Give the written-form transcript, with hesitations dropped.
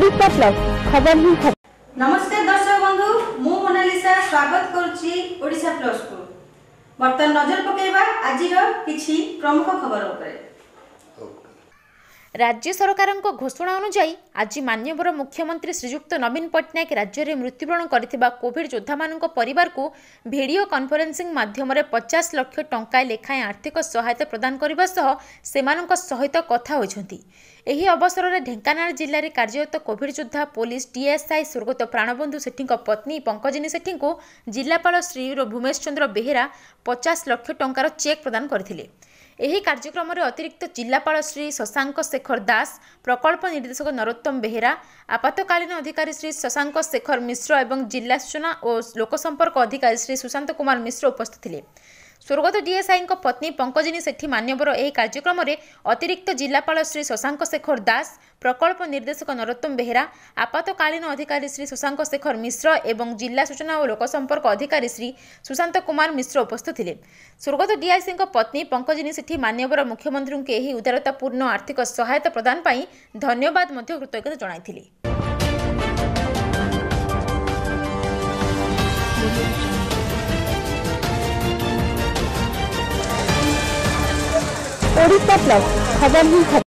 Odisha plus खबर ही खबर। नमस्कार दर्शक बंधु मु मोनालिसा स्वागत करुच्ची ओडिशा प्लस को। बर्तमान नजर पकेबा आजिर किछि प्रमुख खबर उपरे। राज्य सरकार घोषणा अनुसार आज माननीय मुख्यमंत्री श्रीजुक्त नवीन पट्टनायक राज्य में मृत्युवरण करथिबा कोविड योद्धा मानक परिवार को वीडियो कॉन्फ्रेंसिंग माध्यम 50 लाख टंका लेखाएं आर्थिक सहायता प्रदान करने सहित कथा होइछंती। एही अवसर में ढेंकानाल जिले में कार्यरत कोविड योद्धा पुलिस टीएसआई स्वर्गत प्राणबंधु सेठी पत्नी पंकजिनी सेठी को जिलापाल श्री भूमेश चंद्र बेहेरा 50 लाख टंकार चेक प्रदान करथिले। एही कार्यक्रम में अतिरिक्त जिलापाल श्री शशांक शेखर दास, प्रकल्प निर्देशक नरोत्तम बेहेरा, आपातकालीन अधिकारी श्री शशांक शेखर मिश्र एवं जिला सूचना और लोकसंपर्क अधिकारी श्री सुशांत कुमार मिश्र उपस्थित थे। स्वर्गत डीएसआई पत्नी पंकजिनी सेठी मान्यवर एही कार्यक्रम में अतिरिक्त जिलापाल श्री शशांक शेखर दास, प्रकल्प निर्देशक नरोत्तम बेहेरा, आपातकालीन अधिकारी श्री शशांक शेखर मिश्र एवं जिला सूचना और लोकसंपर्क अधिकारी श्री सुशांत कुमार मिश्र उपस्थित थे। स्वर्गत डीआईसी पत्नी पंकजिनी सेठी मान्यवर मुख्यमंत्री के एही उदारतापूर्ण आर्थिक सहायता प्रदान पाई धन्यवाद मध्य कृतज्ञता जणाइथिले। ओडिशा प्लस खबर ही खबर।